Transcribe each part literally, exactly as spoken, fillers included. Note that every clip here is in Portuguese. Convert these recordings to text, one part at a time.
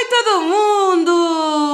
Oi, todo mundo!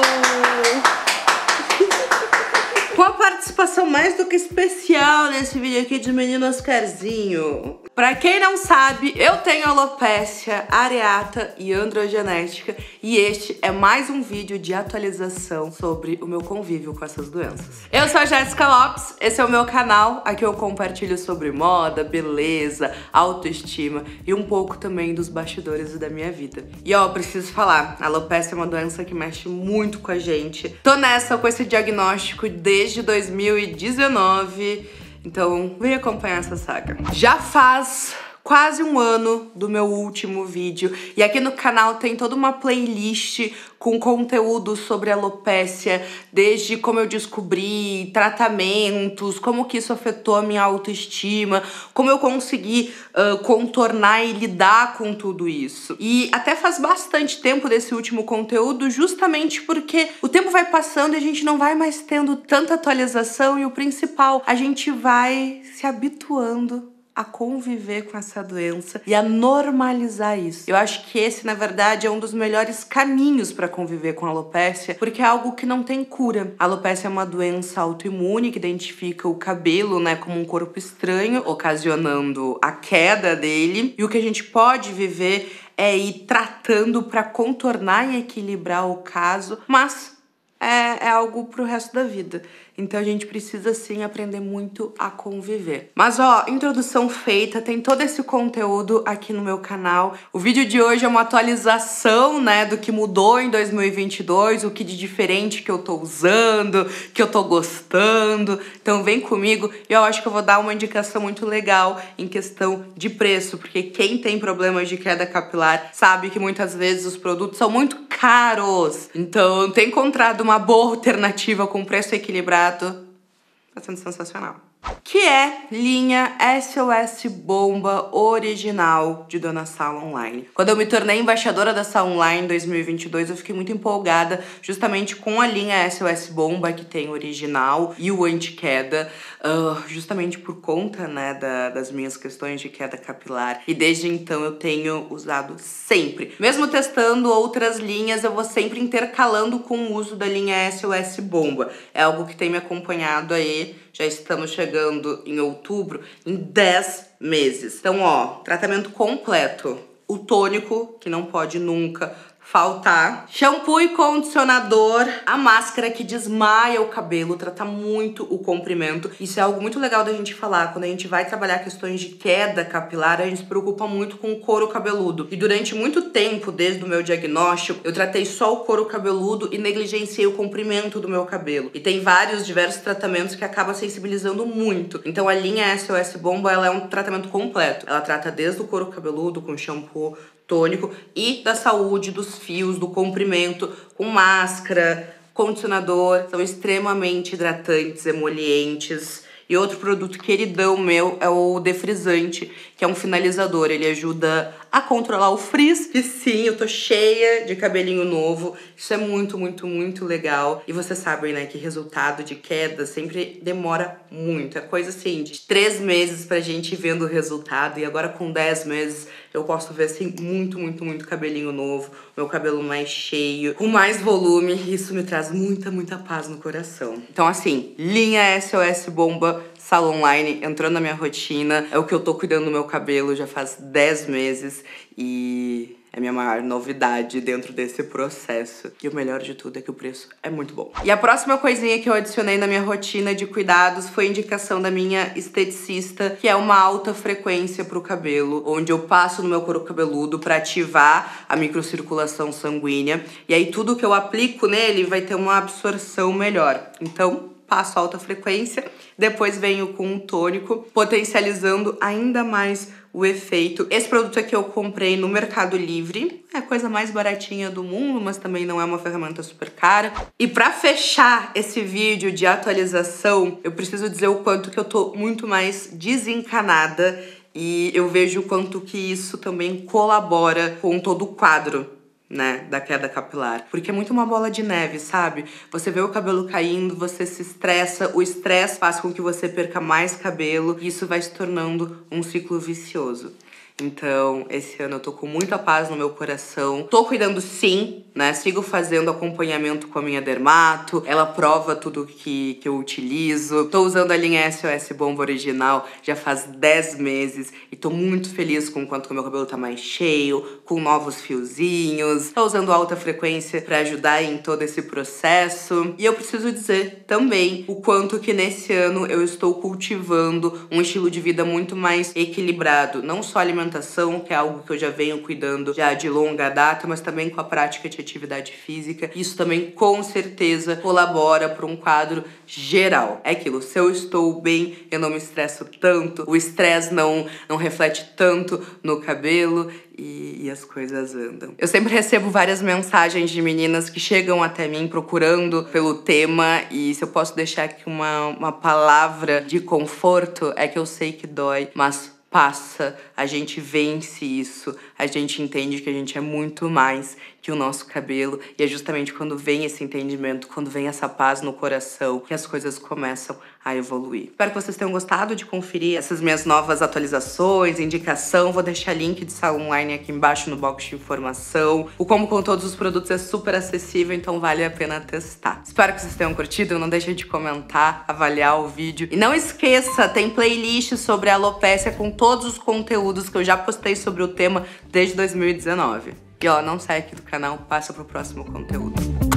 Com a participação mais do que especial nesse vídeo aqui de menino Oscarzinho. Pra quem não sabe, eu tenho alopecia areata e androgenética e este é mais um vídeo de atualização sobre o meu convívio com essas doenças. Eu sou a Jéssica Lopes, esse é o meu canal, aqui eu compartilho sobre moda, beleza, autoestima e um pouco também dos bastidores da minha vida. E ó, preciso falar, a alopecia é uma doença que mexe muito com a gente. Tô nessa com esse diagnóstico desde dois mil e dezenove. Então, vem acompanhar essa saga. Já faz quase um ano do meu último vídeo e aqui no canal tem toda uma playlist com conteúdo sobre alopecia, desde como eu descobri, tratamentos, como que isso afetou a minha autoestima, como eu consegui uh, contornar e lidar com tudo isso. E até faz bastante tempo desse último conteúdo, justamente porque o tempo vai passando e a gente não vai mais tendo tanta atualização e o principal, a gente vai se habituando a conviver com essa doença e a normalizar isso. Eu acho que esse, na verdade, é um dos melhores caminhos para conviver com a alopecia, porque é algo que não tem cura. A alopecia é uma doença autoimune que identifica o cabelo, né, como um corpo estranho, ocasionando a queda dele. E o que a gente pode viver é ir tratando para contornar e equilibrar o caso, mas é, é algo pro resto da vida. Então a gente precisa sim aprender muito a conviver. Mas ó, introdução feita, tem todo esse conteúdo aqui no meu canal. O vídeo de hoje é uma atualização, né, do que mudou em dois mil e vinte e dois, o que de diferente que eu tô usando, que eu tô gostando. Então vem comigo e eu acho que eu vou dar uma indicação muito legal em questão de preço, porque quem tem problemas de queda capilar sabe que muitas vezes os produtos são muito caros. Então ter encontrado uma boa alternativa com preço equilibrado tá sendo sensacional. Que é linha S O S Bomba original de Dona Sala Online. Quando eu me tornei embaixadora da Sala Online em dois mil e vinte e dois, eu fiquei muito empolgada justamente com a linha S O S Bomba, que tem o original e o anti-queda, uh, justamente por conta, né, da, das minhas questões de queda capilar. E desde então eu tenho usado sempre. Mesmo testando outras linhas, eu vou sempre intercalando com o uso da linha S O S Bomba. É algo que tem me acompanhado aí. Já estamos chegando em outubro, em dez meses. Então, ó, tratamento completo. O tônico, que não pode nunca faltar. Shampoo e condicionador. A máscara que desmaia o cabelo, trata muito o comprimento. Isso é algo muito legal da gente falar. Quando a gente vai trabalhar questões de queda capilar, a gente se preocupa muito com o couro cabeludo. E durante muito tempo, desde o meu diagnóstico, eu tratei só o couro cabeludo e negligenciei o comprimento do meu cabelo. E tem vários, diversos tratamentos que acabam sensibilizando muito. Então a linha S O S Bomba, ela é um tratamento completo. Ela trata desde o couro cabeludo, com shampoo, tônico, e da saúde dos fios, do comprimento, com máscara, condicionador, são extremamente hidratantes, emolientes. E outro produto queridão meu é o defrisante, que é um finalizador. Ele ajuda a controlar o frizz. E sim, eu tô cheia de cabelinho novo. Isso é muito, muito, muito legal. E vocês sabem, né, que resultado de queda sempre demora muito. É coisa assim, de três meses pra gente ir vendo o resultado. E agora com dez meses eu posso ver, assim, muito, muito, muito cabelinho novo. Meu cabelo mais cheio, com mais volume. Isso me traz muita, muita paz no coração. Então, assim, linha S O S Bomba, Sala Online, entrando na minha rotina. É o que eu tô cuidando do meu cabelo já faz dez meses. E é a minha maior novidade dentro desse processo. E o melhor de tudo é que o preço é muito bom. E a próxima coisinha que eu adicionei na minha rotina de cuidados foi a indicação da minha esteticista, que é uma alta frequência pro cabelo, onde eu passo no meu couro cabeludo para ativar a microcirculação sanguínea. E aí tudo que eu aplico nele vai ter uma absorção melhor. Então, passo alta frequência, depois venho com um tônico, potencializando ainda mais o efeito. Esse produto aqui eu comprei no Mercado Livre, é a coisa mais baratinha do mundo, mas também não é uma ferramenta super cara. E pra fechar esse vídeo de atualização, eu preciso dizer o quanto que eu tô muito mais desencanada e eu vejo o quanto que isso também colabora com todo o quadro, né, da queda capilar. Porque é muito uma bola de neve, sabe? Você vê o cabelo caindo, você se estressa, o estresse faz com que você perca mais cabelo e isso vai se tornando um ciclo vicioso. Então, esse ano eu tô com muita paz no meu coração. Tô cuidando sim, né? Sigo fazendo acompanhamento com a minha dermato. Ela prova tudo que, que eu utilizo. Tô usando a linha S O S Bomba original já faz dez meses. E tô muito feliz com o quanto que o meu cabelo tá mais cheio, com novos fiozinhos. Tô usando alta frequência pra ajudar em todo esse processo. E eu preciso dizer também o quanto que nesse ano eu estou cultivando um estilo de vida muito mais equilibrado. Não só alimentação, que é algo que eu já venho cuidando já de longa data, mas também com a prática de atividade física. Isso também, com certeza, colabora para um quadro geral. É aquilo, se eu estou bem, eu não me estresso tanto, o estresse não, não reflete tanto no cabelo e, e as coisas andam. Eu sempre recebo várias mensagens de meninas que chegam até mim procurando pelo tema, e se eu posso deixar aqui uma, uma palavra de conforto, é que eu sei que dói, mas passa, a gente vence isso, a gente entende que a gente é muito mais que o nosso cabelo, e é justamente quando vem esse entendimento, quando vem essa paz no coração, que as coisas começam a evoluir. Espero que vocês tenham gostado de conferir essas minhas novas atualizações, indicação. Vou deixar link de salão online aqui embaixo no box de informação. O Como com Todos os produtos é super acessível, então vale a pena testar. Espero que vocês tenham curtido, não deixem de comentar, avaliar o vídeo. E não esqueça, tem playlist sobre a alopécia com todos os conteúdos que eu já postei sobre o tema desde dois mil e dezenove. E ó, não sai aqui do canal, passa pro próximo conteúdo.